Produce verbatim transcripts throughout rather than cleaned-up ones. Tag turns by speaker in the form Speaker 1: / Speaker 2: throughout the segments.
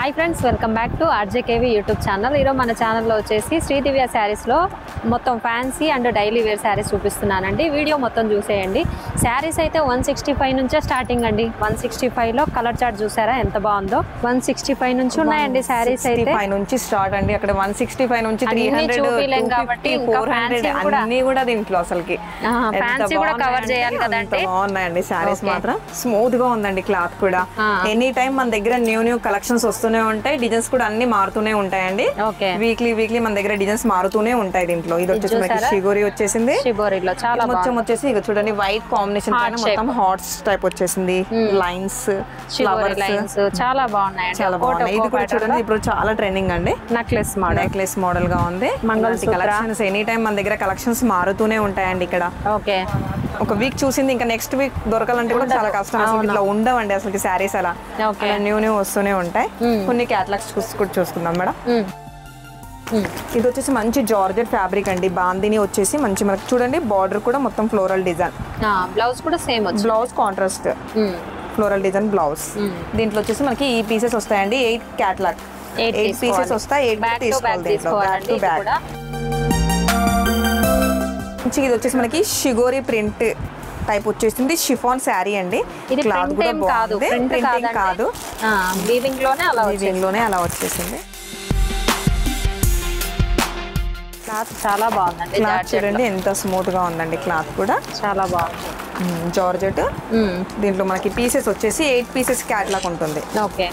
Speaker 1: Hi friends, welcome back to RJKV YouTube channel. ఈరోజు మన ఛానల్లో వచ్చేసి శ్రీదివ్య శారీస్లో మొత్తం fancy and daily wear saris చూపిస్తున్నానండి. వీడియో మొత్తం చూసేయండి. శారీస్ అయితే వన్ సిక్స్టీ ఫైవ్ నుంచే స్టార్టింగ్ అండి. వన్ సిక్స్టీ ఫైవ్ లో కలర్ చార్ట్ చూసారా ఎంత బాగుందో. వన్ సిక్స్టీ ఫైవ్ నుంచి ఉన్నాయండి శారీస్ అయితే.
Speaker 2: ఫైవ్ నుంచి స్టార్ట్ అండి. అక్కడ వన్ సిక్స్టీ ఫైవ్ నుంచి త్రీ హండ్రెడ్
Speaker 1: కాబట్టి
Speaker 2: ఫోర్ హండ్రెడ్ అన్ని కూడా దీంట్లో అసలుకి
Speaker 1: ఫ్యాన్సీ కూడా కవర్ చేయాలి కదండి.
Speaker 2: బాగున్నాయండి శారీస్ మాత్రం. స్మూత్ గా ఉందండి క్లాత్ కూడా. ఎనీ టైం మన దగ్గర న్యూ న్యూ కలెక్షన్స్ వస్తూనే ఉంటాయి. డిజైన్స్ కూడా అన్ని మారుతూనే ఉంటాయండి. వీక్లీ వీక్లీ మన దగ్గర డిజైన్స్ మారుతూనే ఉంటాయి దీంట్లో. ఇది వచ్చేసి మనకి షిగోరి వచ్చేసింది.
Speaker 1: షిగోరిలో చాలా
Speaker 2: మొత్తం వచ్చేసి ఇక చూడండి వైట్ కాంబినేషన్ పైన మొత్తం హార్ట్స్ టైప్ వచ్చేసింది. లైన్స్ ఫ్లవర్స్
Speaker 1: చాలా బాగున్నాయి.
Speaker 2: చాలా బాగున్నాయి. ఇది కూడా చూడండి ఇప్పుడు చాలా ట్రెండింగ్ అండి.
Speaker 1: నెక్లెస్ మోడల్
Speaker 2: నెక్లెస్ మోడల్ గా ఉంది. కలెక్షన్స్ ఎనీ టైం మన దగ్గర కలెక్షన్స్ మారుతూనే ఉంటాయండి ఇక్కడ.
Speaker 1: ఓకే,
Speaker 2: ఒక వీక్ చూసింది ఇంకా నెక్స్ట్ వీక్ దొరకాలంటే కూడా చాలా కష్టం. అసలు ఇట్లా ఉండవండి అసలు శారీస్. అలా న్యూ న్యూ వస్తూనే ఉంటాయి. కొన్ని క్యాటలాగ్స్ కూడా చూసుకుందాం మేడం. ఇది వచ్చేసి మంచి జార్జెట్ ఫ్యాబ్రిక్ అండి. బాందిని వచ్చేసి మంచి మనకి చూడండి బార్డర్ కూడా మొత్తం ఫ్లోరల్ డిజైన్.
Speaker 1: బ్లౌజ్ కూడా same.
Speaker 2: Blouse contrast floral design blouse. దీంట్లో వచ్చేసి మనకి ఈ పీసెస్ వస్తాయండి. ఎయిట్ క్యాటలాగ్ ఎయిట్ పీసెస్ వస్తాయి. ఎయిట్ తీసుకోవాలి దీంట్లో బ్యాక్ టు బ్యాక్. ఇది వచ్చేసి మనకి షిగోరి ప్రింట్ టైప్ వచ్చేసింది. షిఫాన్ శారీ అండి.
Speaker 1: ఇది క్లాత్ కూడా బాగుంది. ప్రింటింగ్ కాదు, వీవింగ్ లోనే అలా
Speaker 2: వీవింగ్ లోనే అలా వచ్చేసింది.
Speaker 1: క్లాత్ చాలా బాగుందండి.
Speaker 2: క్లాత్ చూడండి ఎంత స్మూత్ గా ఉందండి. క్లాత్ కూడా
Speaker 1: చాలా బాగుంది.
Speaker 2: జార్జెట్. దీంట్లో మనకి పీసెస్ వచ్చేసి ఎయిట్ పీసెస్ క్యాట్లాగ్ ఉంటుంది.
Speaker 1: ఓకే,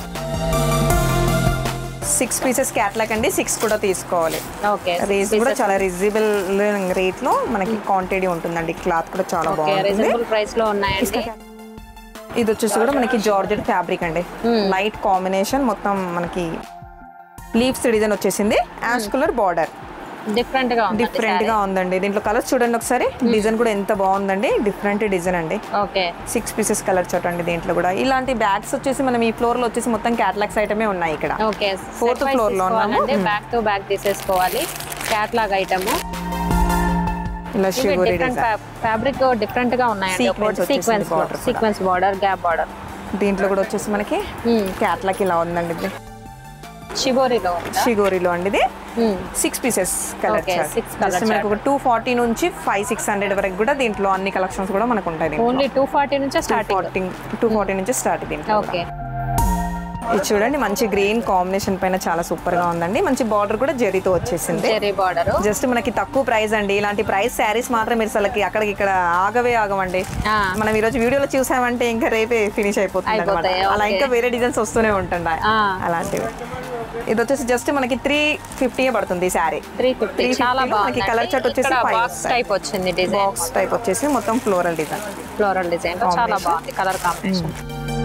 Speaker 2: సిక్స్ పీసెస్ క్యాట్లాగ్ అండి. సిక్స్ కూడా తీసుకోవాలి.
Speaker 1: ఓకే,
Speaker 2: రేట్ కూడా చాలా రీజనబుల్ రేట్ లో మనకి క్వాంటిటీ ఉంటుందండి. క్లాత్ కూడా చాలా బాగుంటుంది.
Speaker 1: రీజనబుల్ ప్రైస్ లో ఉన్నాయండి.
Speaker 2: ఇది వచ్చేసి కూడా మనకి జార్జెట్ ఫ్యాబ్రిక్ అండి. లైట్ కాంబినేషన్ మొత్తం మనకి లీవ్స్ డిజైన్ వచ్చేసింది. Ash colour border.
Speaker 1: డిఫరెంట్ గా
Speaker 2: డిఫరెంట్ గా ఉందండి. దీంట్లో కలర్స్ చూడండి ఒకసారి. డిజైన్ కూడా ఎంత బాగుందండి. డిఫరెంట్ డిజైన్ అండి.
Speaker 1: ఓకే,
Speaker 2: సిక్స్ పీసెస్ కలర్ చూడండి. దీంట్లో కూడా ఇలాంటి బ్యాగ్స్ వచ్చేసి మనం ఈ ఫ్లోర్ లో వచ్చేసి మొత్తం క్యాటలాగ్స్ ఐటమే ఉన్నాయి ఇక్కడ.
Speaker 1: ఓకే,
Speaker 2: ఫోర్త్ ఫ్లోర్ లో ఉన్నాము.
Speaker 1: బ్యాక్ టు బ్యాక్ తీసేసుకోవాలి. Catalogue item.
Speaker 2: ఇలా షిగోరి డిజైన్
Speaker 1: ఫ్యాబ్రిక్ డిఫరెంట్ గా ఉన్నాయండి. Sequence sequence border, gap border.
Speaker 2: దీంట్లో కూడా వచ్చేసి మనకి క్యాటలాగ్ ఇలా ఉందండి. ఇది
Speaker 1: షిగోరిలో
Speaker 2: షిగోరిలో అండి. ఇది సిక్స్ పీసెస్ కలర్ చార్ట్. మనకు ఒక టూ ఫార్టీ నుంచి ఫైవ్ సిక్స్ హండ్రెడ్ వరకు కూడా దీంట్లో అన్ని కలెక్షన్స్ కూడా మనకు ఉంటాయి.
Speaker 1: ఓన్లీ టూ ఫార్టీ నుంచి స్టార్టింగ్.
Speaker 2: టూ ఫార్టీ నుంచి స్టార్ట్ దీంట్లో.
Speaker 1: ఓకే,
Speaker 2: ఇది చూడండి మంచి గ్రీన్ కాంబినేషన్ పైన చాలా సూపర్ గా ఉందండి. మంచి బార్డర్ కూడా జరీతో వచ్చేసింది.
Speaker 1: జరీ బార్డర్.
Speaker 2: జస్ట్ మనకి తక్కువ ప్రైస్ అండి. ఇలాంటి ప్రైస్ శారీస్ మాత్రం మీరు అసలు అక్కడికి ఇక్కడ ఆగవే ఆగమండి. మనం ఈ రోజు వీడియోలో చూసామంటే ఇంకా రేపే ఫినిష్ అయిపోతుంది అనమాట. అలా ఇంకా వేరే డిజైన్స్ వస్తూనే ఉంటుంటాయి అలాంటివి. ఇది వచ్చేసి జస్ట్ మనకి త్రీ ఫిఫ్టీ పడుతుంది శారీ.
Speaker 1: త్రీ ఫిఫ్టీ చాలా బాగుంది.
Speaker 2: కలర్ చార్ట్ వచ్చేసి
Speaker 1: బాక్స్ టైప్ వచ్చింది. డిజైన్
Speaker 2: బాక్స్ టైప్ వచ్చేసి మొత్తం ఫ్లోరల్ డిజైన్.
Speaker 1: ఫ్లోరల్ డిజైన్ చాలా బాగుంది. Colour combination.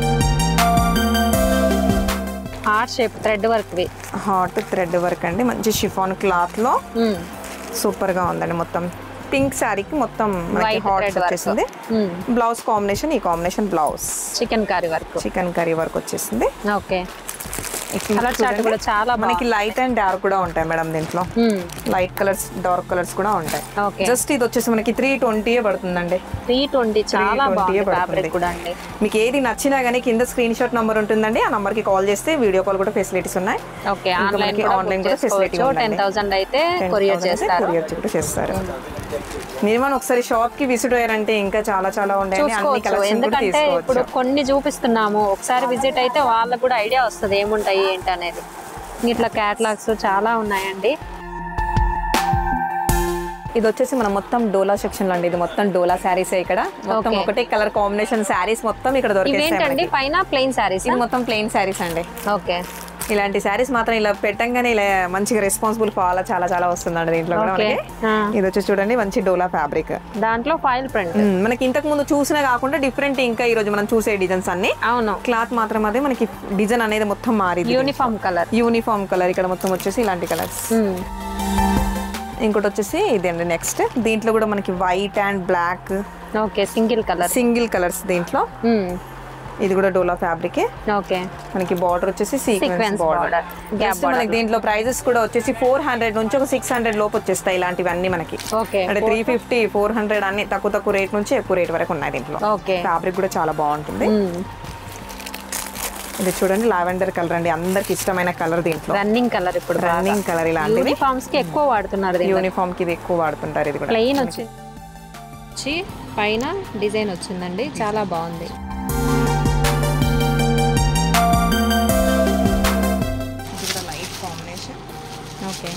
Speaker 1: Heart shape thread work.
Speaker 2: Heart thread work అండి. మంచి షిఫాన్ క్లాత్ లో సూపర్ గా ఉందండి. మొత్తం పింక్ శారీకి మొత్తం మనకి హార్ట్ వచ్చేసింది. బ్లౌజ్ కాంబినేషన్ ఈ combination blouse
Speaker 1: chikankari work.
Speaker 2: Chikankari work వచ్చేసింది.
Speaker 1: ఓకే, కలర్ చార్ట్ కూడా చాలా
Speaker 2: మనకి లైట్ అండ్ డార్క్ కూడా ఉంటాయి మేడం. దీంట్లో లైట్ కలర్స్ డార్క్ కలర్స్ కూడా ఉంటాయి. జస్ట్ ఇది వచ్చేసి మనకి త్రీ ట్వంటీ పడుతుందండి.
Speaker 1: త్రీ ట్వంటీ చాలా బాగుంది ఫ్యాబ్రిక్ కూడా అండి.
Speaker 2: మీకు ఏది నచ్చినా గానీ కింద స్క్రీన్ షాట్ నంబర్ ఉంటుందండి. ఆ నంబర్ కి కాల్ చేస్తే వీడియో కాల్ కూడా ఫెసిలిటీస్ ఉన్నాయి.
Speaker 1: ఓకే, ఆన్లైన్ ఆన్లైన్ కూడా ఫెసిలిటీ ఉంది. టెన్ థౌసండ్ అయితే కొరియర్ చేస్తారు.
Speaker 2: కొరియర్ కూడా చేస్తారు. మీరు మనం ఒకసారి షాప్ కి విజిట్ అయ్యారంటే ఇంకా చాలా చాలా ఉంటాయి.
Speaker 1: ఎందుకంటే ఇప్పుడు కొన్ని చూపిస్తున్నాము. ఒకసారి విజిట్ అయితే వాళ్ళకు కూడా ఐడియా వస్తుంది ఏముంటాయి ఏంటి అనేది. ఇట్లా క్యాటలాగ్స్ చాలా ఉన్నాయండి.
Speaker 2: ఇది వచ్చేసి మనం మొత్తం డోలా సెక్షన్ అండి. ఇది మొత్తం డోలా శారీస్ ఇక్కడ. మొత్తం ఒకటే కలర్ కాంబినేషన్ శారీస్ మొత్తం ఇక్కడ దొరికేస్తాయి.
Speaker 1: పైన ప్లెయిన్ శారీస్.
Speaker 2: ఇది మొత్తం ప్లెయిన్ శారీస్ అండి.
Speaker 1: ఓకే,
Speaker 2: ఇలాంటి శారీస్ మాత్రం ఇలా పెట్టంగానే ఇలా మంచిగా రెస్పాన్సిబుల్ ఫాలో చాలా చాలా వస్తుందండి దీంట్లో కూడా మనకి. ఇది వచ్చి చూడండి మంచి డోలా ఫ్యాబ్రిక్.
Speaker 1: దాంట్లో ఫాయిల్ ప్రింట్
Speaker 2: మనకి ఇంతకు ముందు చూసినా కాకుండా డిఫరెంట్ ఇంకా ఈ రోజు మనం చూసే డిజైన్స్ అన్ని.
Speaker 1: అవును,
Speaker 2: క్లాత్ మాత్రం అదే మనకి డిజైన్ అనేది మొత్తం మారింది.
Speaker 1: Uniform colour.
Speaker 2: యూనిఫామ్ కలర్ ఇక్కడ మొత్తం వచ్చేసి ఇలాంటి కలర్స్. ఇంకోటి వచ్చేసి ఇది అండి నెక్స్ట్. దీంట్లో కూడా మనకి white and black.
Speaker 1: Okay, single colour.
Speaker 2: Single colours దీంట్లో. ఇది కూడా డోలా ఫ్యాబ్రిక్.
Speaker 1: ఓకే,
Speaker 2: మనకి బార్డర్ వచ్చేసి సీక్వెన్స్ బార్డర్. మనకి దీంట్లో ప్రైజెస్ కూడా వచ్చేసి ఫోర్ హండ్రెడ్ నుంచి ఒక సిక్స్ హండ్రెడ్ లోపు వచ్చేస్తాయి ఇలాంటివన్నీ మనకి. అంటే త్రీ ఫిఫ్టీ ఫోర్ హండ్రెడ్ అన్ని తక్కువ తక్కువ రేట్ నుంచి ఎక్కువ రేట్ వరకు ఉన్నాయి దీంట్లో. ఫ్యాబ్రిక్ కూడా చాలా బాగుంటుంది. ఇది చూడండి లావెండర్ కలర్ అండి, అందరికి ఇష్టమైన కలర్. దీంట్లో
Speaker 1: రన్నింగ్ కలర్, ఇప్పుడు
Speaker 2: రన్నింగ్ కలర్. ఇలాంటివి
Speaker 1: యూనిఫామ్స్ కి ఎక్కువ వాడుతున్నారు,
Speaker 2: యూనిఫామ్ కి ఇది ఎక్కువ వాడుతుంటారు. ఇది కూడా
Speaker 1: ప్లెయిన్ వచ్చి పైన డిజైన్ వచ్చిందండి, చాలా బాగుంది.
Speaker 2: ఇది కూడా లైట్ కాంబినేషన్.
Speaker 1: ఓకే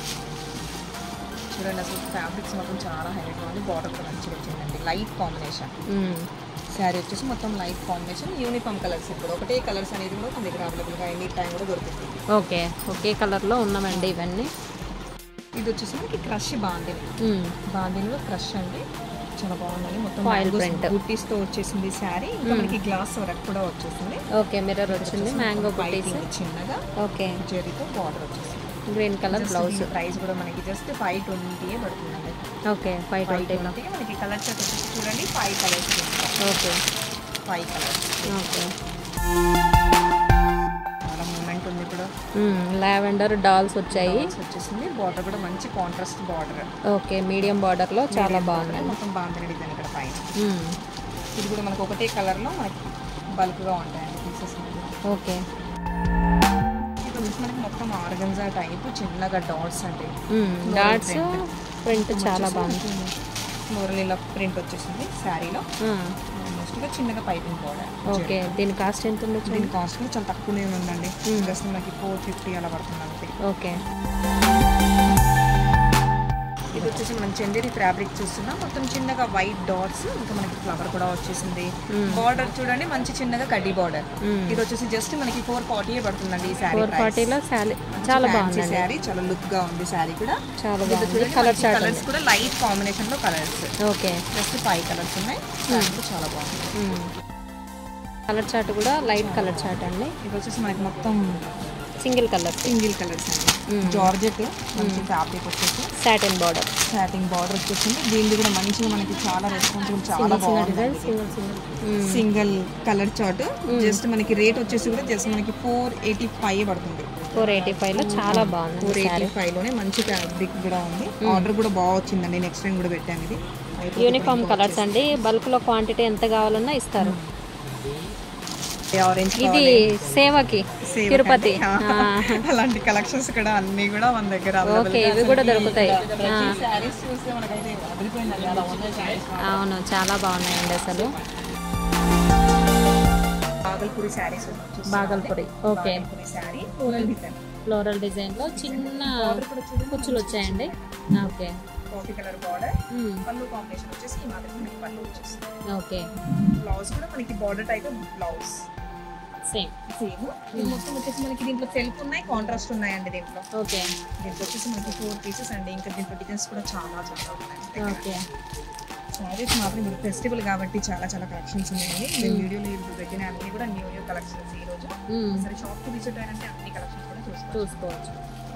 Speaker 2: చూడండి అసలు ఫ్యాబ్రిక్స్ మొత్తం చాలా హైలైట్గా ఉంది. బార్డర్ కూడా మంచిగా వచ్చిందండి, లైట్ కాంబినేషన్. శారీ వచ్చేసి మొత్తం లైట్ కాంబినేషన్, యూనిఫామ్ కలర్స్. ఇప్పుడు ఒకటే కలర్స్ అనేది కూడా మన దగ్గర అవైలబుల్గా ఎనీ టైం కూడా దొరుకుతుంది.
Speaker 1: ఓకే ఒకే కలర్లో ఉన్నామండి ఇవన్నీ.
Speaker 2: ఇది వచ్చేసి మనకి క్రష్ బాందిని, బాందినిలో క్రష్ అండి, చాలా బాగుందండి. మొత్తం
Speaker 1: ఫాయిల్ ప్రింట్
Speaker 2: బుట్టీస్తో వచ్చేసింది శారీ. ఇంకా మనకి గ్లాస్ వర్క్ కూడా వచ్చేసింది.
Speaker 1: ఓకే మిర్రర్ వచ్చింది, మ్యాంగో బుట్టీస్
Speaker 2: చిన్నగా.
Speaker 1: ఓకే
Speaker 2: జరీతో బార్డర్ వచ్చేసింది,
Speaker 1: గ్రీన్ కలర్ బ్లౌజ్.
Speaker 2: ప్రైస్ కూడా మనకి జస్ట్ ఫైవ్ ట్వంటీ పడుతుందండి.
Speaker 1: ఓకే ఫైవ్ ట్వంటీ
Speaker 2: మనకి కలర్ చార్ట్ వచ్చేసి చూడండి, five colours.
Speaker 1: Okay
Speaker 2: five colours.
Speaker 1: Okay
Speaker 2: చాలా మూమెంట్ ఉంది ఇప్పుడు.
Speaker 1: లావెండర్ డాల్స్ వచ్చాయి,
Speaker 2: వచ్చేసింది. బార్డర్ కూడా మంచి contrast border.
Speaker 1: Okay medium border లో చాలా బాగుంది.
Speaker 2: మొత్తం బాగుంది డిజైన్ ఇక్కడ పైన. ఇది కూడా మనకు ఒకటే కలర్ లో మనకి బల్క్ గా ఉంటాయండి పీసెస్.
Speaker 1: ఓకే
Speaker 2: మనకి మొత్తం ఆర్గన్జా టైప్ చిన్నగా డాట్స్ అండి,
Speaker 1: డాట్స్ ప్రింట్ చాలా బాగుంది.
Speaker 2: ఫ్లోరల్ ఇలా ప్రింట్ వచ్చేసింది శారీలో. ఆల్మోస్ట్ చిన్నగా పైపింగ్ బార్డర్.
Speaker 1: ఓకే దీని కాస్ట్ ఎంత ఉండొచ్చు?
Speaker 2: దీని కాస్ట్ చాలా తక్కువనే ఉందండి, జస్ట్ మనకి ఫోర్ ఫిఫ్టీ అలా పడుతుంది అంతే.
Speaker 1: ఓకే
Speaker 2: ఇది వచ్చేసి మనం చందేరి ఫ్యాబ్రిక్ చూస్తున్నాం, మొత్తం చిన్నగా వైట్ డాట్స్. ఇంకా మనకి ఫ్లవర్ కూడా వచ్చేసింది. బార్డర్ చూడండి మంచి చిన్నగా కడ్డీ బార్డర్. ఇది వచ్చేసి జస్ట్ మనకి ఫోర్ ఫార్టీ పడుతుందండి ఈ శారీ.
Speaker 1: ఫోర్ ఫార్టీలో శారీ చాలా బాగుంది.
Speaker 2: శారీ చాలా లుక్ గా ఉంది, శారీ కూడా
Speaker 1: చాలా బాగుంది. కలర్
Speaker 2: కలర్స్ కూడా లైట్ కాంబినేషన్ లో colours.
Speaker 1: Okay
Speaker 2: just five colours ఉన్నాయి, చాలా బాగుంది.
Speaker 1: కలర్ చార్ట్ కూడా లైట్ కలర్ చార్ట్ అండి.
Speaker 2: ఇది వచ్చేసి మనకి మొత్తం
Speaker 1: సింగిల్ కలర్,
Speaker 2: సింగిల్ కలర్స్ అండి. జార్జెట్ మంచి ఫ్యాబ్రిక్ వచ్చేసి
Speaker 1: సాటిన్ బార్డర్,
Speaker 2: సాటిన్ బార్డర్ వచ్చేసింది. దీనిది కూడా మంచిగా మనకి చాలా రెస్పాన్సిబుల్, చాలా బాగుంది. Single colour chart. జస్ట్ మనకి రేట్ వచ్చేసి కూడా జస్ట్ మనకి ఫోర్ ఎయిటీ ఫైవ్ పడుతుంది.
Speaker 1: ఫోర్ ఎయిటీ ఫైవ్ లో చాలా బాగుంది.
Speaker 2: ఫోర్ ఎయిటీ ఫైవ్ లోనే మంచి ఫ్యాబ్రిక్ కూడా ఉంది. ఆర్డర్ కూడా బాగా వచ్చిందండి, నెక్స్ట్ టైం కూడా పెట్టాను. ఇది
Speaker 1: యూనిఫామ్ కలర్స్ అండి, బల్క్ లో క్వాంటిటీ ఎంత కావాలన్నా ఇస్తారు. ఇది సేవకి తిరుపతి
Speaker 2: అలాంటి కలెక్షన్స్ కూడా అన్ని కూడా మన దగ్గర.
Speaker 1: ఓకే ఇవి కూడా దొరుకుతాయి. అవును చాలా బాగున్నాయండి అసలు.
Speaker 2: Bhagalpuri saris,
Speaker 1: Bhagalpuri. Okay
Speaker 2: sari
Speaker 1: floral design లో చిన్న కుచ్చులు వచ్చాయండి. ఓకే
Speaker 2: కాఫీ కలర్ బార్డర్, పళ్ళు కాంబినేషన్ వచ్చేసి ఈ మాత్రం మనకి పళ్ళు వచ్చేసి.
Speaker 1: ఓకే
Speaker 2: బ్లౌజ్ కూడా మనకి border type blouse
Speaker 1: same
Speaker 2: same. ఇది మొత్తం వచ్చేసి మనకి దీంట్లో సెల్ఫ్ ఉన్నాయి, కాంట్రాస్ట్ ఉన్నాయండి దీంట్లో.
Speaker 1: ఓకే
Speaker 2: దీంట్లో వచ్చేసి మనకి ఫోర్ పీసెస్ అండి. ఇంకా దీంట్లో డిజైన్స్ కూడా చాలా చాలా ఉన్నాయి.
Speaker 1: ఓకే
Speaker 2: శారీస్ మాత్రం ఇప్పుడు ఫెస్టివల్ కాబట్టి చాలా చాలా కలెక్షన్స్ ఉన్నాయండి. నేను వీడియోలో ఇప్పుడు పెట్టిన అన్ని కూడా న్యూ న్యూ కలెక్షన్స్. ఈ రోజు సరే షాప్ కి విజిట్ అయినంటే అన్ని కలెక్షన్స్ కూడా చూసుకోవచ్చు.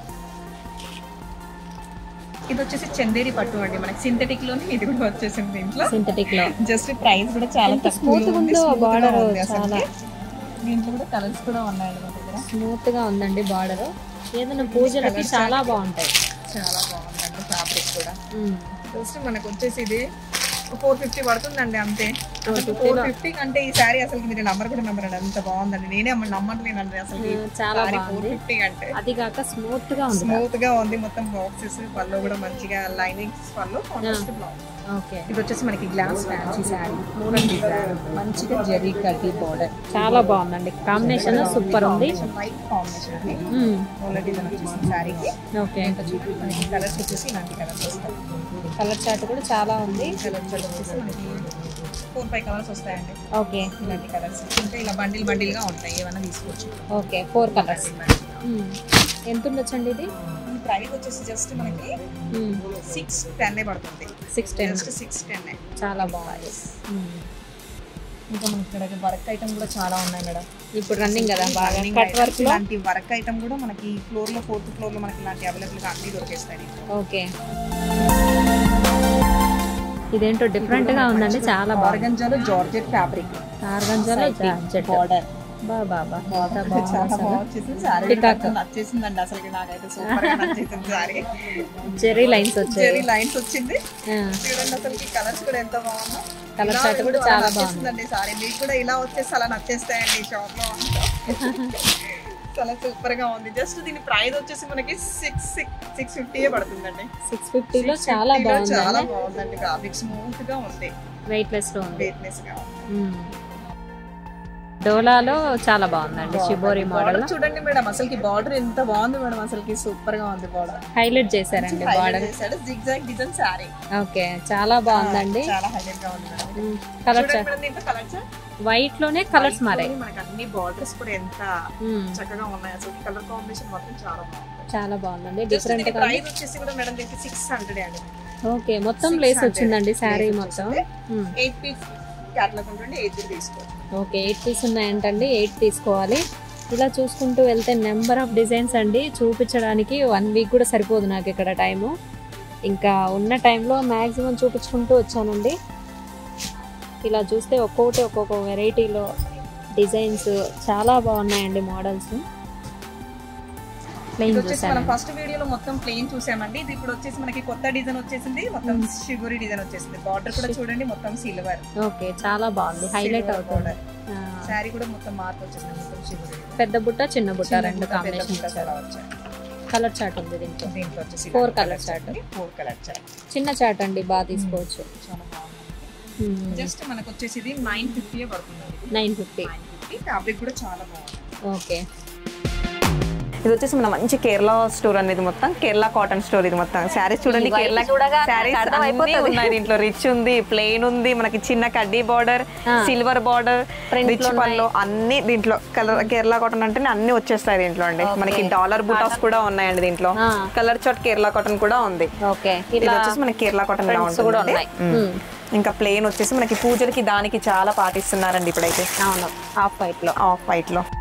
Speaker 2: ఇది వచ్చేసి చందేరి పట్టు అండి, మనకి సింథటిక్ లోనే ఇది కూడా వచ్చేసింది. దీంట్లో
Speaker 1: సింథటిక్ లో
Speaker 2: జస్ట్ ప్రైస్ కూడా చాలా
Speaker 1: స్మూత్ ఉందో బార్డర్, చాలా
Speaker 2: దీంట్లో కూడా కలర్స్ కూడా ఉన్నాయండి మన దగ్గర.
Speaker 1: స్మూత్ గా ఉందండి బార్డర్. ఏదైనా పూజలకి చాలా బాగుంటాయి.
Speaker 2: చాలా బాగుందండి ఫ్యాబ్రిక్ కూడా. జస్ట్ మనకు వచ్చేసి ఇది ఫోర్ ఫిఫ్టీ పడుతుందండి అంతే. ఫోర్ ఫిఫ్టీ కంటే ఈ శారీ అసలు మీరు నంబర్ కూడా నంబర్ అండి, అంత బాగుందండి. నేనే నమ్మట్లేనండి అసలు.
Speaker 1: చాలా
Speaker 2: ఫోర్ ఫిఫ్టీ అంటే
Speaker 1: అది కాక స్మూత్ గా ఉంది,
Speaker 2: స్మూత్ గా ఉంది. మొత్తం బాక్సెస్, పళ్ళు కూడా మంచిగా లైనింగ్స్ పళ్ళు, కాంట్రాస్ట్ బ్లౌజ్.
Speaker 1: ఓకే
Speaker 2: ఇది వచ్చేసి మనకి glass fancy sari, mural design, మంచిగా జరీ కడ్డీ బార్డర్.
Speaker 1: చాలా బాగుందండి, కాంబినేషన్ సూపర్ ఉంది.
Speaker 2: వైట్ కాంబినేషన్ అండి, మూరల్ డిజైన్ వచ్చేసి శారీకి.
Speaker 1: ఓకే
Speaker 2: మనకి కలర్స్ వచ్చేసి ఇలాంటి కలర్స్ వస్తాయి.
Speaker 1: కలర్ చార్ట్ కూడా చాలా ఉంది.
Speaker 2: కలర్ చార్ట్ వచ్చేసి మనకి ఫోర్ ఫైవ్ కలర్స్ వస్తాయండి.
Speaker 1: ఓకే
Speaker 2: ఇలాంటి కలర్స్ ఇంకా ఇలా బండిల్ బండిల్ గా ఉంటాయి, ఏమైనా తీసుకోవచ్చు.
Speaker 1: Okay four colours. ఎంత ఉండొచ్చండి ఇది?
Speaker 2: ప్రైస్ వచ్చేసి జస్ట్ మనకి సిక్స్ టెన్ పడుతుంది.
Speaker 1: సిక్స్ టెన్
Speaker 2: సిక్స్ టెన్
Speaker 1: చాలా బాగుంది.
Speaker 2: ఇంకా మనకి ఇక్కడ వర్క్ ఐటమ్ కూడా చాలా ఉన్నాయి మేడం.
Speaker 1: ఇప్పుడు రన్నింగ్ కదా బాగా కట్ వర్క్.
Speaker 2: ఇలాంటి వర్క్ ఐటమ్ కూడా మనకి ఫ్లోర్ లో ఫోర్త్ ఫ్లోర్ లో మనకి ఇలాంటి అవైలబుల్ గా అన్ని దొరికేస్తాయి.
Speaker 1: ఓకే ఇదేంటో డిఫరెంట్ గా ఉందండి, చాలా బాగా.
Speaker 2: ఆర్గంజాలో జార్జెట్ ఫ్యాబ్రిక్,
Speaker 1: ఆర్గంజాలో జార్జెట్
Speaker 2: బార్డర్,
Speaker 1: బాబా
Speaker 2: చాలా బాగా వచ్చేసింది సారీ. నచ్చేసిందండి అసలు నాకైతే సూపర్ గా నచ్చేసింది సారీ.
Speaker 1: జెరీ లైన్స్ వచ్చాయి,
Speaker 2: జెరీ లైన్స్ వచ్చింది చూడండి. అసలు కలర్స్ కూడా ఎంత బాగుందో.
Speaker 1: కలర్ చార్ట్ కూడా చాలా
Speaker 2: బాగుందండి సారీ. మీకు కూడా ఇలా వచ్చేసి అలా నచ్చేస్తాయండి షాప్ లో. చాలా సూపర్ గా ఉంది. జస్ట్ దీని ప్రైస్ వచ్చేసి మనకి సిక్స్ సిక్స్ ఫిఫ్టీ పడుతుందండి.
Speaker 1: సిక్స్ ఫిఫ్టీలో చాలా బాగుంది,
Speaker 2: చాలా బాగుందండి. గ్రాఫిక్స్ స్మూత్ గా ఉంది,
Speaker 1: వెయిట్ లెస్ లో ఉంది,
Speaker 2: వెయిట్లెస్ గా ఉంది.
Speaker 1: డోలాలో చాలా బాగుందండి షిబోరి మోడల్.
Speaker 2: చూడండి మేడం అసలుకి బార్డర్ ఎంత బాగుంది మేడం. అసలుకి సూపర్ గా ఉంది బార్డర్.
Speaker 1: హైలైట్ చేశారండి border.
Speaker 2: Zigzag design sari.
Speaker 1: Okay చాలా బాగుందండి.
Speaker 2: చాలా హైలైట్ గా ఉంది మేడం.
Speaker 1: కలర్
Speaker 2: కలర్స్
Speaker 1: వైట్ లోనే కలర్స్ మారాయి.
Speaker 2: మనకి అన్ని బార్డర్స్ కూడా ఎంత చక్కగా ఉన్నాయి. అసలు కలర్ కాంబినేషన్ మొత్తం చాలా బాగుంది.
Speaker 1: చాలా బాగుందండి. డిఫరెంట్ గా
Speaker 2: ప్రైస్ వచ్చేసి కూడా మేడం దీనికి సిక్స్ హండ్రెడ్ అండి.
Speaker 1: ఓకే మొత్తం లేస్ వచ్చిందండి శారీ మొత్తం.
Speaker 2: ఎయిట్ పీస్ క్యాటలాగ్ ఉంటుంది, ఎయిట్ తీసుకోవాలి.
Speaker 1: ఓకే ఎయిట్ పీస్ ఉన్నాయంటండి, ఎయిట్ తీసుకోవాలి. ఇలా చూసుకుంటూ వెళ్తే నెంబర్ ఆఫ్ డిజైన్స్ అండి. చూపించడానికి వన్ వీక్ కూడా సరిపోదు నాకు ఇక్కడ టైము. ఇంకా ఉన్న టైంలో మ్యాక్సిమం చూపించుకుంటూ వచ్చానండి. ఇలా చూస్తే ఒక్కొక్కటి ఒక్కొక్క వెరైటీలో డిజైన్స్ చాలా బాగున్నాయండి మోడల్స్.
Speaker 2: మనం ఫస్ట్ వీడియోలో మొత్తం ప్లెయిన్ చూసామండి. ఇది ఇప్పుడు వచ్చేసి మనకి కొత్త డిజైన్ వచ్చేసింది, మొత్తం షిబోరి డిజైన్ వచ్చేసింది. బార్డర్ కూడా చూడండి మొత్తం సిల్వర్.
Speaker 1: ఓకే చాలా బాగుంది, హైలైట్ అవుతుంది.
Speaker 2: సారీ కూడా మొత్తం మార్క్ వచ్చేసింది, మొత్తం షిబోరి.
Speaker 1: పెద్ద బుట్ట చిన్న బుట్ట రెండు కాంబినేషన్ వచ్చాయి. కలర్ చార్ట్ ఉంది దీంట్లో.
Speaker 2: దీంట్లో వచ్చేసి
Speaker 1: four colour chart.
Speaker 2: Four colour chart
Speaker 1: చిన్న చార్ట్ అండి, బాగా తీసుకోవచ్చు.
Speaker 2: చాలా బాగుంది. జస్ట్ మనకు వచ్చేసి ఇది నైన్ ఫిఫ్టీ పడుతుంది.
Speaker 1: నైన్ ఫిఫ్టీ
Speaker 2: ఫ్యాబ్రిక్ కూడా చాలా బాగుంది.
Speaker 1: ఓకే
Speaker 2: ఇది వచ్చేసి మన మంచి కేరళ స్టోర్ అనేది, మొత్తం కేరళ కాటన్ స్టోర్. ఇది మొత్తం శారీస్ చూడండి, కేరళ శారీస్ అన్ని ఉన్నాయి దీంట్లో. రిచ్ ఉంది, ప్లెయిన్ ఉంది, మనకి చిన్న కడ్డీ border, silver border, rich pallu అన్ని దీంట్లో. కలర్ కేరళ కాటన్ అంటే అన్ని వచ్చేస్తాయి దీంట్లో అండి. మనకి డాలర్ బూటాస్ కూడా ఉన్నాయండి దీంట్లో. కలర్ చార్ట్ కేరళ కాటన్ కూడా ఉంది. ఇది వచ్చేసి మనకి కేరళ కాటన్ లా ఉంటుంది. ఇంకా ప్లెయిన్ వచ్చేసి మనకి పూజలకి దానికి చాలా పాటిస్తున్నారండి ఇప్పుడైతే.
Speaker 1: అవును, ఆఫ్ వైట్ లో
Speaker 2: ఆఫ్ వైట్ లో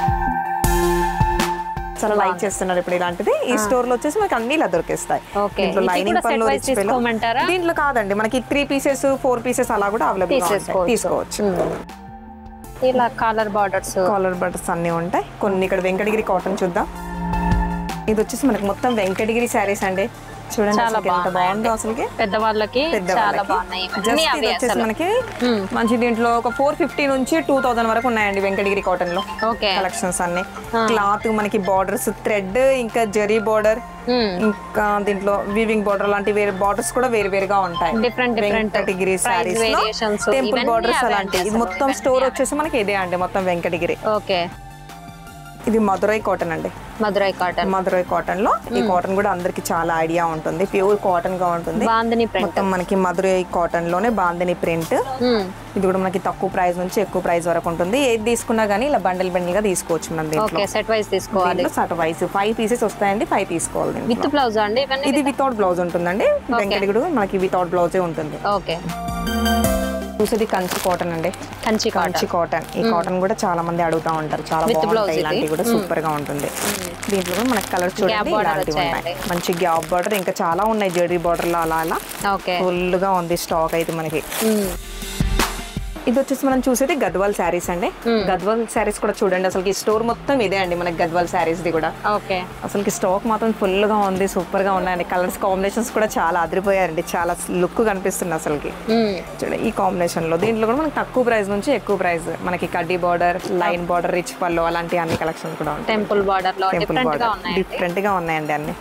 Speaker 2: చాలా లైక్ చేస్తున్నారు ఇప్పుడు ఇలాంటిది. ఈ స్టోర్ లో వచ్చేసి మనకి అన్ని ఇలా దొరికేస్తాయి. దీంట్లో లైనింగ్ పళ్ళు, దీంట్లో కాదండి మనకి త్రీ పీసెస్ ఫోర్ పీసెస్ అలా కూడా అవైలబుల్ తీసుకోవచ్చు.
Speaker 1: ఇలా కాలర్ బార్డర్స్
Speaker 2: కాలర్ బార్డర్స్ అన్ని ఉంటాయి. కొన్ని ఇక్కడ వెంకటగిరి కాటన్ చూద్దాం. ఇది వచ్చేసి మనకి మొత్తం వెంకటగిరి శారీస్ అండి. చూడండి చాలా బాగుంది. అసలుకి
Speaker 1: పెద్దవాళ్ళకి చాలా బాగున్నాయి.
Speaker 2: వచ్చేసి మనకి మంచి దీంట్లో ఒక ఫోర్ ఫిఫ్టీ నుంచి టూ థౌసండ్ వరకు ఉన్నాయండి వెంకటగిరి కాటన్ లో కలెక్షన్స్ అన్ని. క్లాత్ మనకి బార్డర్స్ థ్రెడ్, ఇంకా జరీ బార్డర్, ఇంకా దీంట్లో వీవింగ్ బార్డర్ లాంటి వేరే బార్డర్స్ కూడా వేరు వేరుగా ఉంటాయి.
Speaker 1: డిఫరెంట్ డిఫరెంట్
Speaker 2: వెంకటగిరి సారీస్ లో టెంపుల్ బార్డర్స్ అలాంటి. ఇది మొత్తం స్టోర్ వచ్చేసి మనకి ఇదే అండి, మొత్తం వెంకటగిరి.
Speaker 1: ఓకే
Speaker 2: ఇది మధురై కాటన్ అండి.
Speaker 1: మధురై కాటన్.
Speaker 2: మధురై కాటన్ లో ఈ కాటన్ కూడా అందరికి చాలా ఐడియా ఉంటుంది. ప్యూర్ కాటన్ గా ఉంటుంది.
Speaker 1: బాందిని ప్రింట్
Speaker 2: మొత్తం మనకి మధురై కాటన్ లోనే బాందిని ప్రింట్. ఇది కూడా మనకి తక్కువ ప్రైస్ నుంచి ఎక్కువ ప్రైస్ వరకు ఉంటుంది. ఏది తీసుకున్నా గానీ ఇలా బండిల్ బండిల్ గా తీసుకోవచ్చు మనం. దీంట్లో
Speaker 1: సెట్ వైస్ తీసుకోవాలి.
Speaker 2: సెట్ వైస్ ఫైవ్ పీసెస్ వస్తాయండి, ఫైవ్ తీసుకోవాలి.
Speaker 1: విత్ బ్లౌజ్ అండి
Speaker 2: ఇది వితౌట్ బ్లౌజ్ ఉంటుందండి. వెంకటగిరి మనకి వితౌట్ బ్లౌజే ఉంటుంది.
Speaker 1: ఓకే
Speaker 2: చూసేది కంచి కాటన్ అండి.
Speaker 1: కంచి
Speaker 2: కంచి కాటన్. ఈ కాటన్ కూడా చాలా మంది అడుగుతా ఉంటారు. చాలా బాగుంటాయి ఇలాంటివి కూడా, సూపర్ గా ఉంటుంది. దీంట్లో కూడా మనకి కలర్ చూడండి ఇలాంటివి ఉన్నాయి. మంచి గ్యాప్ బార్డర్, ఇంకా చాలా ఉన్నాయి జరీ బార్డర్ లో అలా అలా ఫుల్ గా ఉంది స్టాక్ అయితే మనకి. ఇది వచ్చేసి మనం చూసేది గద్వాల్ శారీస్ అండి. గద్వాల్ శారీస్ కూడా చూడండి, అసలు స్టోర్ మొత్తం ఇదే అండి మనకి గద్వాల్ శారీస్ ది కూడా.
Speaker 1: ఓకే
Speaker 2: అసలు స్టాక్ మాత్రం ఫుల్ గా ఉంది, సూపర్ గా ఉన్నాయండి. కలర్స్ కాంబినేషన్స్ కూడా చాలా అదిరిపోయారండి, చాలా లుక్ కనిపిస్తుంది అసలుకి. చూడండి ఈ కాంబినేషన్ లో దీంట్లో కూడా మనకి తక్కువ ప్రైస్ నుంచి ఎక్కువ ప్రైస్, మనకి కడ్డీ బార్డర్, లైన్ బార్డర్, రిచ్ పళ్ళు అలాంటి అన్ని కలెక్షన్స్ కూడా ఉంటాయి.
Speaker 1: టెంపుల్ బార్డర్ లో
Speaker 2: డిఫరెంట్ గా ఉన్నాయండి అన్ని.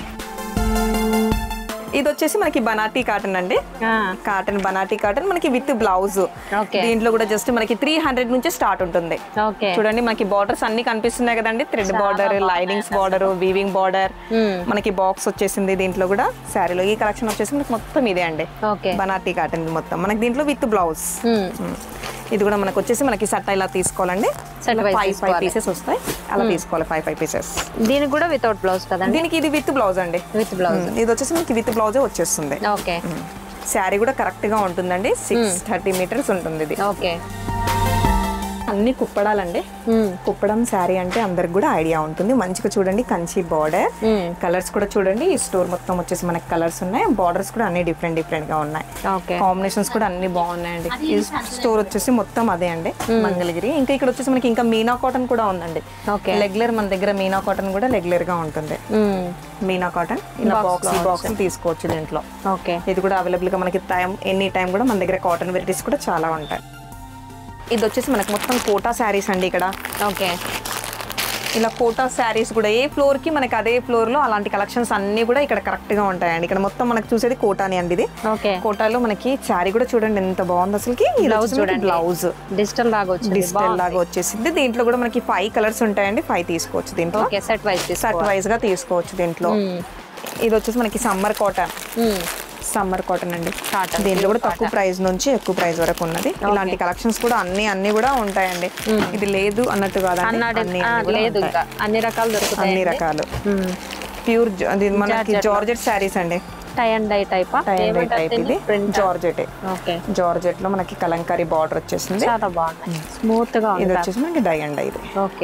Speaker 2: ఇది వచ్చేసి మనకి బనాటీ కాటన్ అండి. కాటన్ బనాటీ కాటన్ మనకి విత్ బ్లౌజ్. దీంట్లో కూడా జస్ట్ మనకి త్రీ హండ్రెడ్ నుంచి స్టార్ట్ ఉంటుంది. చూడండి మనకి బార్డర్స్ అన్ని కనిపిస్తున్నాయి కదండి. Thread border, linings border, weaving border, మనకి బాక్స్ వచ్చేసింది. దీంట్లో కూడా శారీలో ఈ కలెక్షన్ వచ్చేసి మనకి మొత్తం ఇదే అండి, బనాటీ కాటన్ మొత్తం. మనకి దీంట్లో విత్ బ్లౌజ్. ఇది కూడా మనకు వచ్చేసి మనకి సట్ట ఇలా తీసుకోవాలండి. ఫైవ్ ఫైవ్ పీసెస్ వస్తాయి, అలా తీసుకోవాలి ఫైవ్ ఫైవ్ పీసెస్.
Speaker 1: దీనికి కూడా వితౌట్ బ్లౌజ్ కదా?
Speaker 2: దీనికి ఇది విత్ బ్లౌజ్ అండి.
Speaker 1: With blouse.
Speaker 2: ఇది వచ్చేసి మనకి విత్ బ్లౌజే వచ్చేస్తుంది.
Speaker 1: ఓకే
Speaker 2: శారీ కూడా కరెక్ట్ గా ఉంటుందండి. సిక్స్ థర్టీ మీటర్స్ ఉంటుంది ఇది.
Speaker 1: ఓకే
Speaker 2: అన్ని కుప్పడాలండి. కుప్పడం శారీ అంటే అందరికి కూడా ఐడియా ఉంటుంది. మంచిగా చూడండి కంచి బార్డర్, కలర్స్ కూడా చూడండి. ఈ స్టోర్ మొత్తం వచ్చేసి మనకి కలర్స్ ఉన్నాయి, బార్డర్స్ కూడా అన్ని డిఫరెంట్ డిఫరెంట్ గా ఉన్నాయి, కాంబినేషన్స్ కూడా అన్ని బాగున్నాయండి. ఈ స్టోర్ వచ్చేసి మొత్తం అదే అండి మంగళగిరి. ఇంకా ఇక్కడ వచ్చేసి మనకి ఇంకా మీనా కాటన్ కూడా ఉందండి. రెగ్యులర్ మన దగ్గర మీనా కాటన్ కూడా రెగ్యులర్ గా ఉంటుంది. మీనా కాటన్ ఇలా బాక్స్ బాక్స్ తీసుకోవచ్చు దీంట్లో.
Speaker 1: ఓకే,
Speaker 2: ఇది కూడా అవైలబుల్ గా మనకి టైం ఎనీ టైం కూడా మన దగ్గర కాటన్ వెరైటీస్ కూడా చాలా ఉంటాయి. ఇది వచ్చేసి మనకి మొత్తం కోటా శారీస్ అండి ఇక్కడ.
Speaker 1: ఓకే,
Speaker 2: ఇలా కోటా శారీస్ కూడా ఏ ఫ్లోర్ కి మనకి అదే ఫ్లోర్ లో అలాంటి కలెక్షన్స్ అన్ని కూడా ఇక్కడ కరెక్ట్ గా ఉంటాయండి. ఇక్కడ మొత్తం మనకి చూసేది కోటాని అండి. ఇది
Speaker 1: ఓకే,
Speaker 2: కోటాలో మనకి శారీ కూడా చూడండి ఎంత బాగుంది అసలుకి. బ్లౌజ్ చూడండి, బ్లౌజ్
Speaker 1: డిజిటల్ లాగా వచ్చింది,
Speaker 2: డిజిటల్ లాగా వచ్చేసింది. దీంట్లో కూడా మనకి ఫైవ్ కలర్స్ ఉంటాయండి, ఫైవ్ తీసుకోవచ్చు దీంట్లో.
Speaker 1: సెట్ వైజ్
Speaker 2: సెట్ వైజ్ గా తీసుకోవచ్చు దీంట్లో. ఇది వచ్చేసి మనకి సమ్మర్ కాటన్, సమ్మర్ కాటన్ అండి. దీంట్లో కూడా తక్కువ ప్రైస్ నుంచి ఎక్కువ ప్రైస్ వరకు ఉన్నది. ఇలాంటి కలెక్షన్స్ కూడా అన్ని అన్ని కూడా ఉంటాయండి. ఇది లేదు అన్నట్టు కాదు,
Speaker 1: అన్ని రకాలు దొరుకుతాయి,
Speaker 2: అన్ని రకాలు. ప్యూర్ మనకి జార్జెట్ శారీస్ అండి.
Speaker 1: Tie and dye type
Speaker 2: tie and dye type ఇది జార్జెట్.
Speaker 1: ఓకే,
Speaker 2: జార్జెట్ లో మనకి కలంకారీ బార్డర్ వచ్చేసింది,
Speaker 1: చాలా బాగుంది, స్మూత్ గా.
Speaker 2: ఇది వచ్చేసి మనకి డై అండ్ డై.
Speaker 1: ఓకే,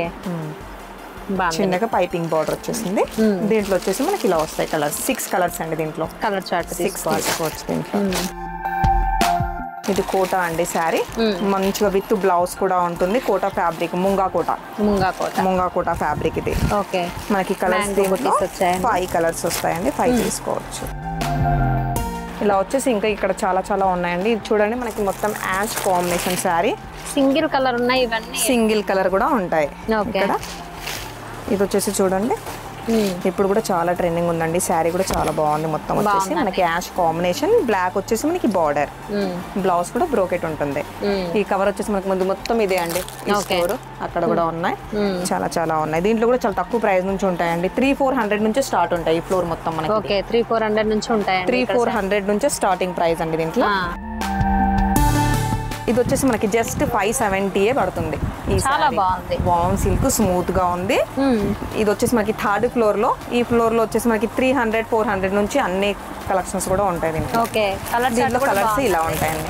Speaker 2: చిన్నగా పైపింగ్ బార్డర్ వచ్చేసింది. దీంట్లో వచ్చేసి మనకి ఇలా వస్తాయి కలర్స్, సిక్స్ కలర్స్ అండి దీంట్లో.
Speaker 1: కలర్ చార్ట్
Speaker 2: సిక్స్ తీసుకోవచ్చు దీంట్లో. ఇది కోటా అండి శారీ, మంచిగా విత్ బ్లౌజ్ కూడా ఉంటుంది. కోటా ఫ్యాబ్రిక్, ముంగా కోటా,
Speaker 1: ముంగా కోటా
Speaker 2: ముంగా కోటా ఫ్యాబ్రిక్ ఇది.
Speaker 1: ఓకే,
Speaker 2: మనకి కలర్స్ ఫైవ్ కలర్స్ వస్తాయండి, ఫైవ్ తీసుకోవచ్చు. ఇలా వచ్చేసి ఇంకా ఇక్కడ చాలా చాలా ఉన్నాయండి. ఇది చూడండి మనకి మొత్తం ash combination sari,
Speaker 1: single colour ఉన్నాయి, ఇవన్నీ
Speaker 2: సింగిల్ కలర్ కూడా ఉంటాయి ఇక్కడ. ఇది వచ్చేసి చూడండి ఇప్పుడు కూడా చాలా ట్రెండింగ్ ఉందండి. శారీ కూడా చాలా బాగుంది. మొత్తం వచ్చేసి మనకి యాష్ కాంబినేషన్, బ్లాక్ వచ్చేసి మనకి బార్డర్, బ్లౌజ్ కూడా బ్రోకెట్ ఉంటుంది. ఈ కవర్ వచ్చేసి మనకి ముందు మొత్తం ఇదే అండి. అక్కడ కూడా ఉన్నాయి, చాలా చాలా ఉన్నాయి. దీంట్లో కూడా చాలా తక్కువ ప్రైస్ నుంచి ఉంటాయండి. త్రీ ఫోర్ హండ్రెడ్ నుంచి స్టార్ట్ ఉంటాయి ఈ ఫ్లోర్ మొత్తం మనకి.
Speaker 1: త్రీ ఫోర్ హండ్రెడ్ నుంచి ఉంటాయి,
Speaker 2: త్రీ ఫోర్ హండ్రెడ్ నుంచి స్టార్టింగ్ ప్రైస్ అండి దీంట్లో. ఇది వచ్చేసి మనకి జస్ట్ ఫైవ్ సెవెంటీయే పడుతుంది.
Speaker 1: చాలా బాగుంది,
Speaker 2: వామ్ సిల్క్, స్మూత్ గా ఉంది. ఇది వచ్చేసి మనకి థర్డ్ ఫ్లోర్ లో, ఈ ఫ్లోర్ లో వచ్చేసి మనకి త్రీ హండ్రెడ్ ఫోర్ హండ్రెడ్ నుంచి అన్ని కలెక్షన్స్ కూడా ఉంటాయి దీంట్లో. దీంట్లో కలర్స్ ఇలా ఉంటాయండి.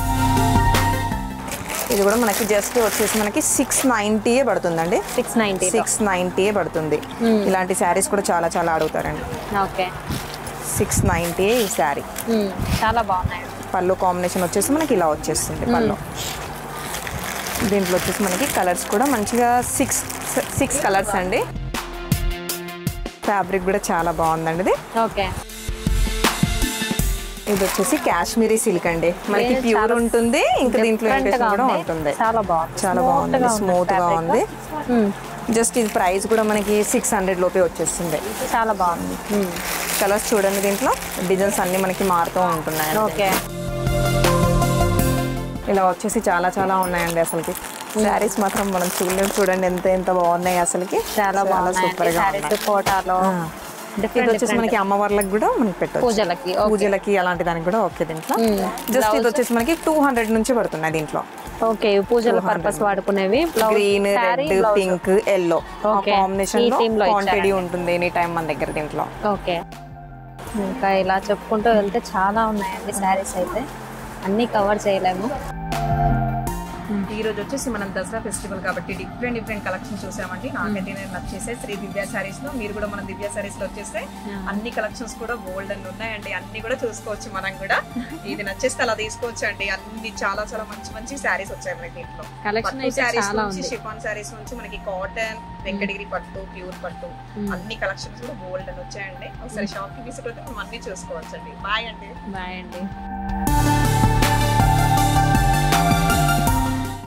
Speaker 2: ఇది కూడా మనకి జస్ట్ వచ్చేసి మనకి సిక్స్ నైన్టీయే పడుతుందండి.
Speaker 1: సిక్స్ నైన్టీ
Speaker 2: సిక్స్ నైన్టీయే పడుతుంది. ఇలాంటి శారీస్ కూడా చాలా చాలా అడుగుతారండి.
Speaker 1: ఓకే,
Speaker 2: సిక్స్ నైన్టీయే ఈ శారీ,
Speaker 1: చాలా బాగున్నాయి.
Speaker 2: పళ్ళు కాంబినేషన్ వచ్చేసి మనకి ఇలా వచ్చేస్తుంది పళ్ళు. దీంట్లో వచ్చేసి మనకి కలర్స్ కూడా మంచిగా సిక్స్ సిక్స్ కలర్స్ అండి. ఫ్యాబ్రిక్ కూడా చాలా బాగుందండి ఇది.
Speaker 1: ఓకే,
Speaker 2: ఇది వచ్చేసి కాశ్మీరీ సిల్క్ అండి, మనకి ప్యూర్ ఉంటుంది. ఇంకా దీంట్లో కూడా ఉంటుంది, చాలా బాగుంది, చాలా బాగుంది, స్మూత్ గా ఉంది. జస్ట్ ఇది ప్రైస్ కూడా మనకి సిక్స్ హండ్రెడ్ లోపే వచ్చేస్తుంది.
Speaker 1: చాలా బాగుంది.
Speaker 2: కలర్స్ చూడండి, దీంట్లో డిజైన్స్ అన్ని మనకి మారుతూ ఉంటున్నాయి.
Speaker 1: ఓకే,
Speaker 2: ఇలా వచ్చేసి చాలా చాలా ఉన్నాయండి. అసలుకి శారీస్ మాత్రం మనం చూడలేదు, చూడండి ఎంత ఎంత బాగున్నాయి అసలుకి, చాలా బాగా సూపర్ గా ఉన్నాయి. ఇది వచ్చేసి మనకి అమ్మవార్లకు కూడా మనకి పెట్టచ్చు,
Speaker 1: పూజలకి
Speaker 2: పూజలకి అలాంటి దానికి కూడా ఓకే. దీంట్లో జస్ట్ ఇది వచ్చేసి మనకి టూ హండ్రెడ్ నుంచి పడుతున్నాయి దీంట్లో.
Speaker 1: ఓకే, పూజల పర్పస్ వాడుకునేవి.
Speaker 2: Green, red, pink, yellow combination లో క్వాంటిటీ ఉంటుంది ఎనీ టైం మన దగ్గర దీంట్లో.
Speaker 1: ఓకే, ఇంకా ఇలా చెప్పుకుంటూ వెళ్తే చాలా ఉన్నాయండి శారీస్, అయితే అన్ని కవర్ చేయలేము.
Speaker 2: ఈ రోజు వచ్చేసి మనం దసరా ఫెస్టివల్ కాబట్టి డిఫరెంట్ డిఫరెంట్ కలెక్షన్ చూసామండి. నాకైతే నేను నచ్చేసే శ్రీ దివ్య సారీస్ లో, మీరు కూడా మన దివ్య సారీస్ లో వచ్చేస్తే అన్ని కలెక్షన్స్ కూడా బోల్డ్ అని ఉన్నాయండి. అన్ని కూడా చూసుకోవచ్చు మనం కూడా. ఇది నచ్చేస్తే అలా తీసుకోవచ్చు అండి. అన్ని చాలా చాలా మంచి మంచి శారీస్ వచ్చాయి మనకి దీంట్లో. శారీస్ నుంచి, షిఫాన్ శారీస్ నుంచి మనకి కాటన్, వెంకటగిరి పట్టు, ప్యూర్ పట్టు, అన్ని కలెక్షన్స్ కూడా బోల్డ్ అని వచ్చాయండి. ఒకసారి షాప్ కి విజిట్ అయితే మనం అన్ని చూసుకోవచ్చు అండి. బాయ్ అండి.
Speaker 1: బాయ్ అండి.